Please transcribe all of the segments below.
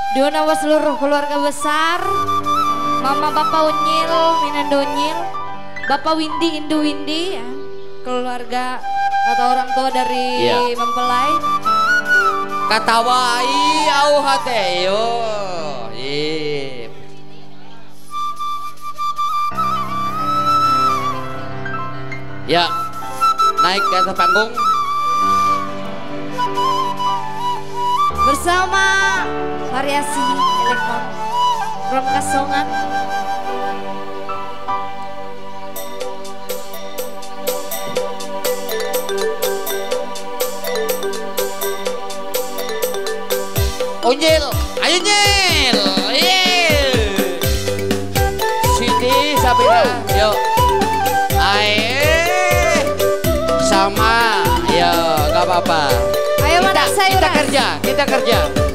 Dionawa seluruh keluarga besar, Mama Bapak Unyil, Minando Unyil, Bapak Windy, Indu Windy, ya. Keluarga atau orang tua dari mempelai. Katawai au hateyo. Ya, naik ke atas panggung bersama variasi elektron Rom Kasongan. Unyil, ayo Nyil, Siti Sabina, yuk, sama, ya nggak apa-apa. Ayo kita kerja, kita kerja.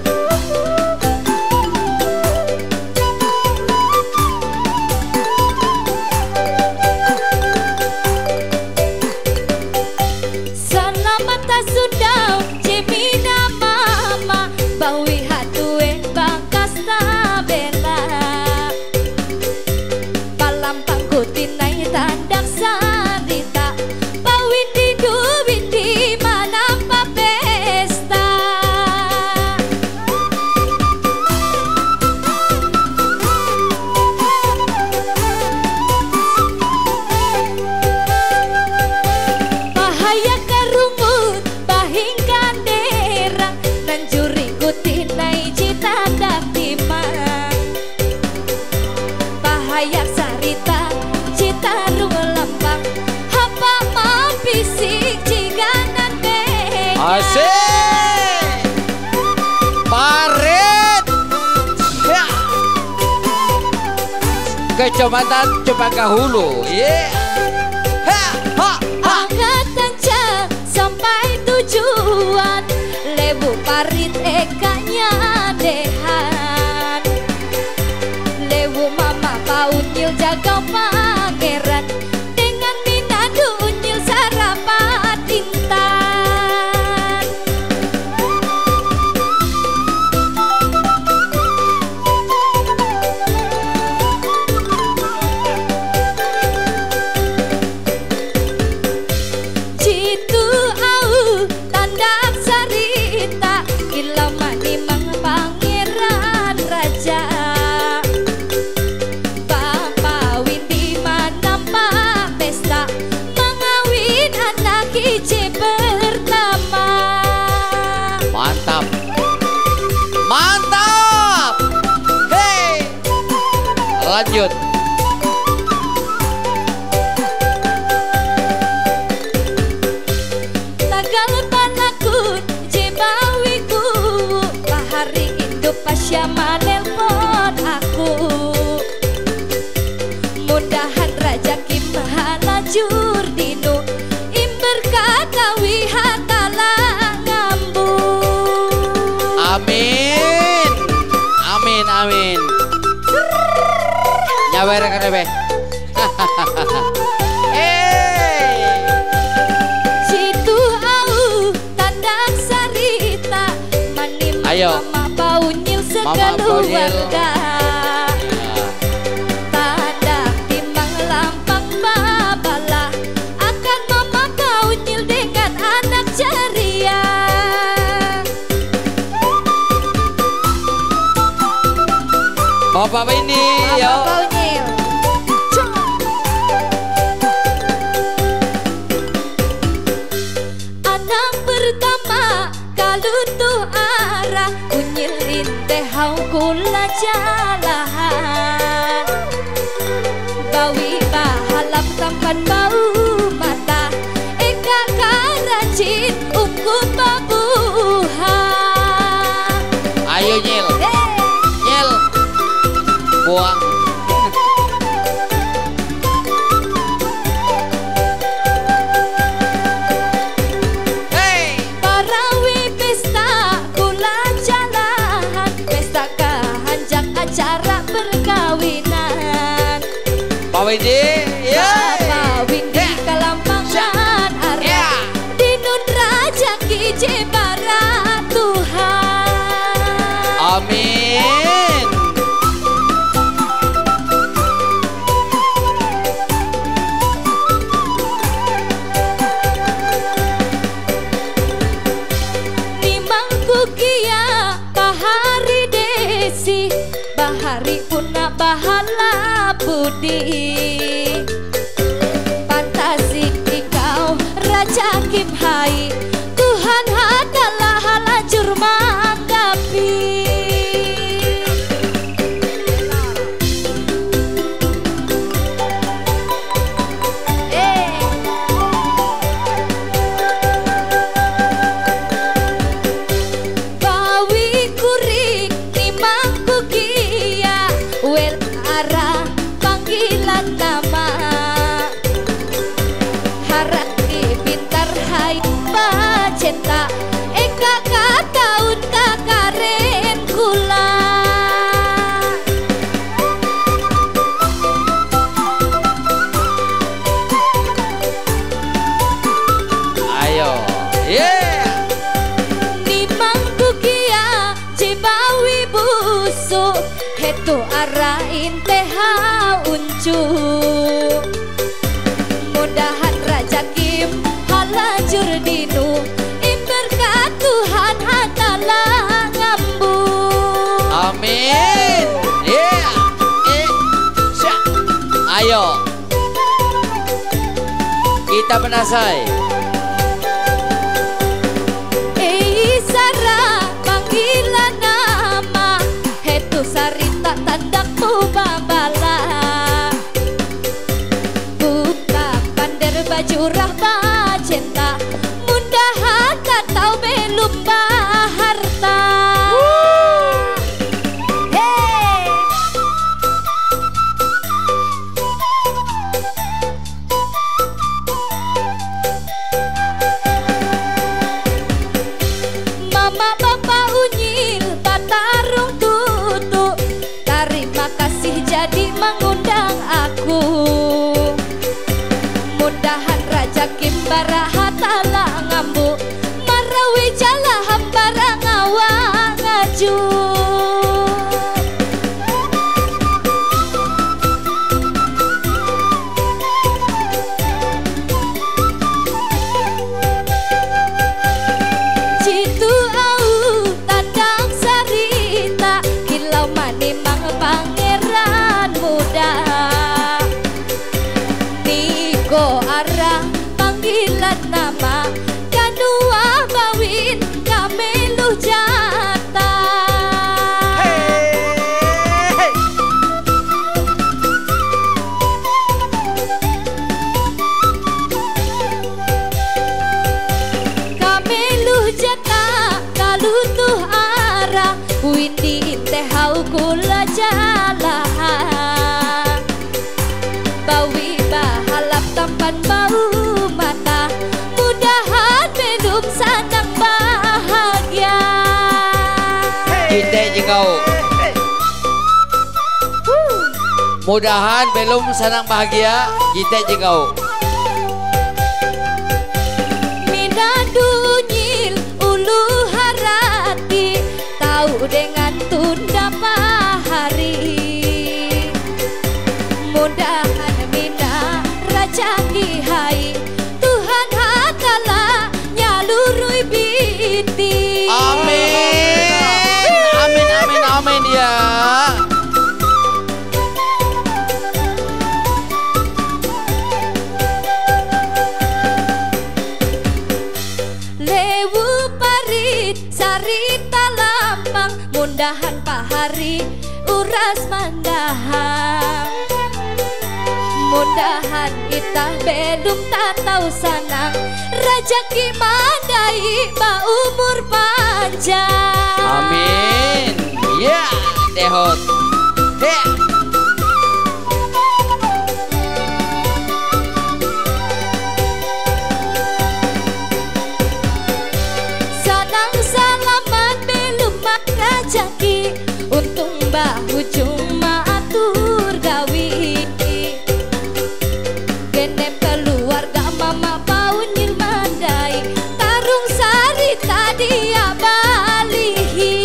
Selamat tasundau, Jemina Mama, bawi hatue bangkas tabela, palampang kutinai tandak sarita, bawi didu bindi manampa pesta. Bahaya karungut, bahing kandera, nanjuri kutinai cita daktimang. Bahaya sarita, cita rumelampang, hapa mapisik ciganan bega. Asik, parit, ya. Kecamatan Cempaka-Hulu, Angkatan jam sampai tujuan, lebu parit ekanya dehan, lebu mama paunyil jaga pangeran, dengan Minando Unyil sarapan intan. Jitu au tandak sarita, ilamani mang pangeran raja, Bapak Windy manampa pesta, mengawin anak ije pertama. mantap, mantap, hei, lanjut. Tagal panakun jebawiku, pahari Indo pasya manelpon aku, mudahan rajaki mahalajur dinu, imber katawi hatala ngambu. Amin, amin, amin. Nyawer kan be. Situ au tandak sarita, mani Ayo. mama paunyil Mama Paunyil. sekeluarga, tandak timbang lampang babala, akan mama paunyil dengan anak ceria. Bapak ini, Mama yo. paunyil. Anak pertama kalutuh arah, unyil inte hau kula jalahan, bawi bahalap tampan bau mata, eka karajin ungu babuha. Ayo Nyil, Nyil, buang. Hey, Parawi pesta kula jalahan, pesta kahanjak acara perkawinan, Pak Windy, ya. Bapak Windy kalampangan arah, dinun raja kije barat Tuhan. Amin. Windi. Fantasi kau Raja Kim Hai, Tuhan adalah halajur manggapi. Cinta eka kataun kakaren kula. Ayo, yeah. Ni mangku kia cibawi busuk, hetu arain teha uncu. Mudahan Raja Kim halajur dinu, Tuhan adalah ngambu. Amin. Yeah. Ayo. Kita menasai. Sara panggilan nama, hetu sarita tandaku babala. Buka pander baju rahba cinta, mudahan tahu belum harta. Hey. Mama Papa Unyil Batarung Tutu, terima kasih jadi mengundang aku. Mudahan Raja Kim Barahatala ngambu, marawi jala hambara ngawa ngaju. Jitu au tandang sarita, kilau manimang pangeran muda. Niko arah panggilan nama, kanua bawin kamelu jata. Hey. Kamelu jata kalutuh arah, Windi teh hau kula jalan. Bawi bahalap tampan bau mata, mudahan belum sanang bahagia. Kita jengkau. Mudahan belum senang bahagia. Kita jengkau. Minadunyil ulu harati, tahu dengan tunda pahari. Mudahan mina Raja Kihai, Tuhan adalah nyalurui biti. Amin. Amin, amin, amin ya. Lewu parit sarita lambang, mudahan pahari uras mandahan. Mudahan itah belum tak tahu sanang, Raja Kimandai ba umur panjang. Amin. Ya, dehot. He. Sanang salaman belum rajaki, untung bahu cuma atur gawi. Genep keluarga Mama Paunyil Mandai, tarung sari tadi balihi.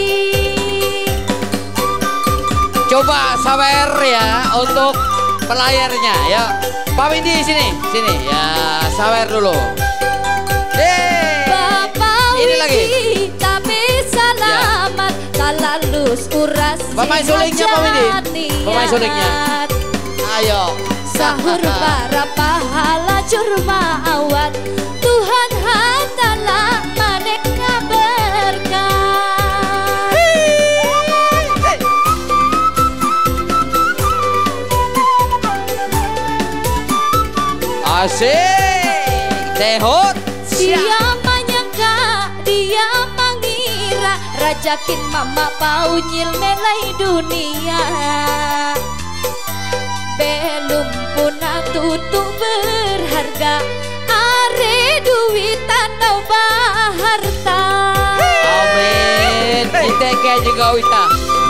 Coba sawer ya untuk pelayarnya ya. Pak Windy sini, sini ya, sawer dulu. Bapak Ini lagi. tapi selamat, tak lalus uras. Pemain sulingnya Pak Windy. Pemain sulingnya. Ayo sahur para pahala curma awat Tuhan handalah maneka berkah. Asik Tehut. Dia menyangka, dia mengira rajakin mama paunyil melai dunia. Belum punah tutup berharga are duit tandau baharta. Amin. Diteke juga Wita.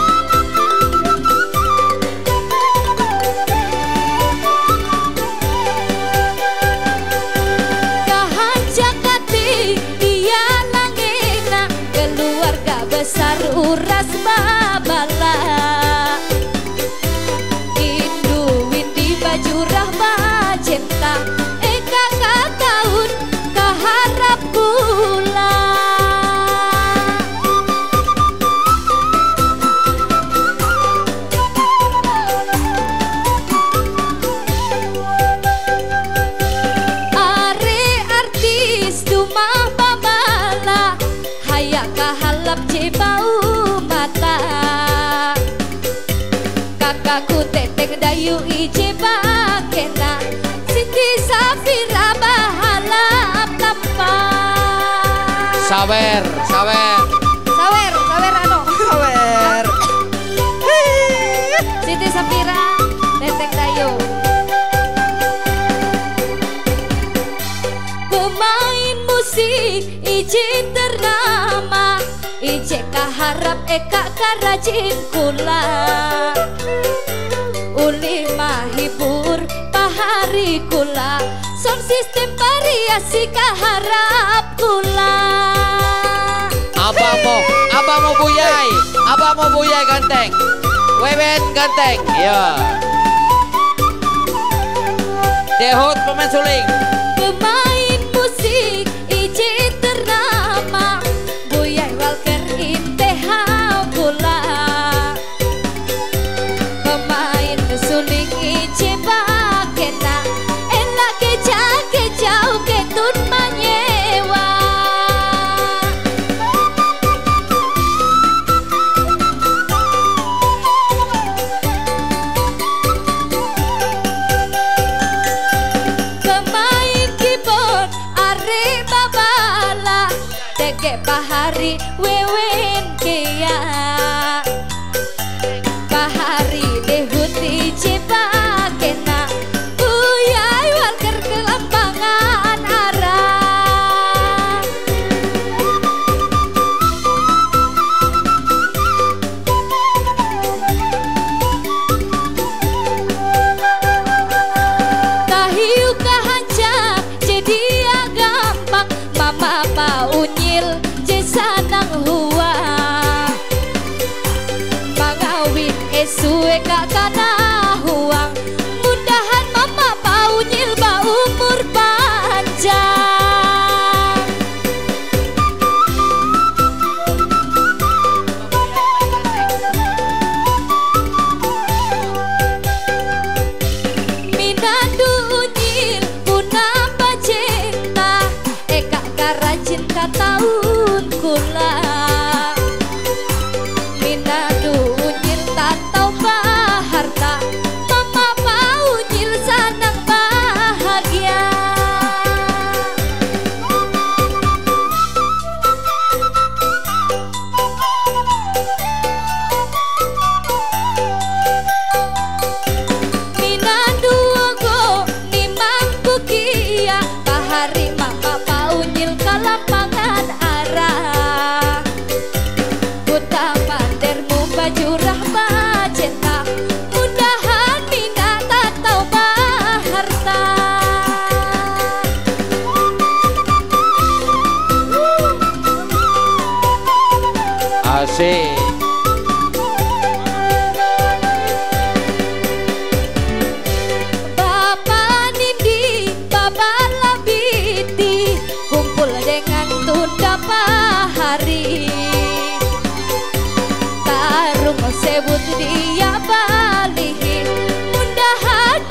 Kahanjakati dia langena keluarga besar uras babala. Jurah bacenta eka tahun kaharap kula. Are artis dumah babala hayak kahalap cebau mata. Kakakku teteng dayu ije bakena Siti Safira bahalap tanpa. Sawer ano? Sawer. Siti Safira teteng dayu. Pemain musik ije ternama ije kaharap eka karajin kula. Uli mahibur pahari kula sound system variasi kaharap kula. Abang mau buyai ganteng. Wewen ganteng. Iya. Tehut pemain suling. Pemain musik ije ternama Buyai Walker Inteha kula. Pemain suling ije bakena elak kejau ketun manyewa. Pemain keyboard are babala tege pahari wewen kea. Pahari dehut ije bakena Buyai Walker kelampangan arah. Kahiu kahancak jadi gampang mama paunyil jesanang hua. Mangawin esue kakana huang mudahan mama paunyil ba umur panjang. Minandu unyil punah bacenta eka karajin tahun kula. Minandu unyil tatau baharta mama paunyil sanang bahagia. Minandu ogo ni mangku kia bahari mama paunyil kalampangan arah. Buta mandermu bajurah bacenta mudahan mina tatau baharta. Asik. Bapak Nindi, Bapak Labiti kumpul dengan tunda pahari. Tarung sebut dia balihi mudahan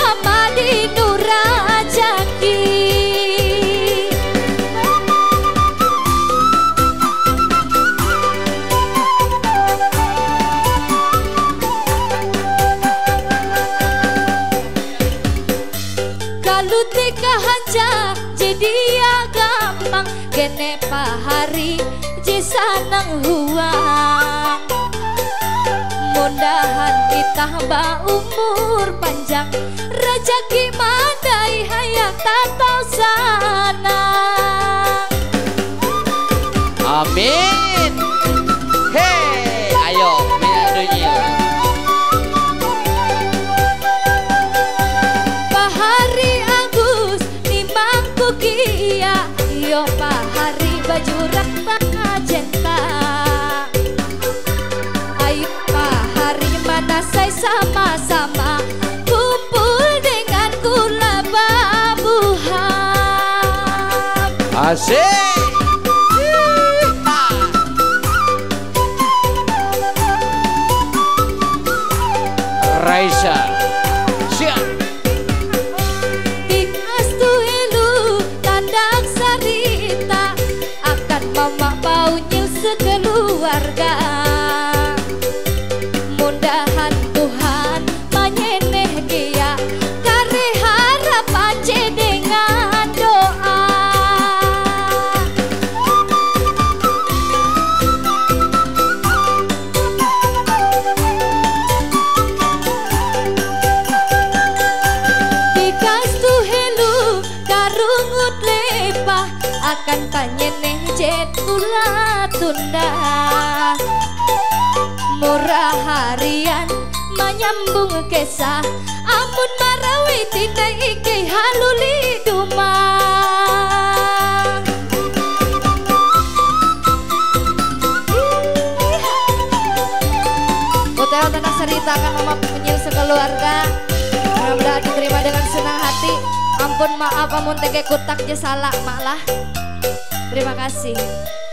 nang huang. Mudahan ditambah umur panjang, rezeki mandai hayang tatau sanang. Amin. Hei, ayo Mina Dunyil. Pahari Agus nimang kukia, yo pahari baju magenta. Ayo pahari mana saya sama-sama kumpul dengan kula babuhan. Asik. Raisa, siap. Dikastu helu tandang sarita akan mama baunya sekeluarga. Mudahan Tuhan menyeneh dia kare harapan dengan doa. Akan panyeneh jet kula tunda. Murah harian menyambung kesah, amun marawi tinai iki haluli duma. Hotel tenang ceritakan mama Unyil sekeluarga, mudah-mudahan diterima dengan senang hati. Ampun maaf amun tege kutak je salah mak lah. Terima kasih.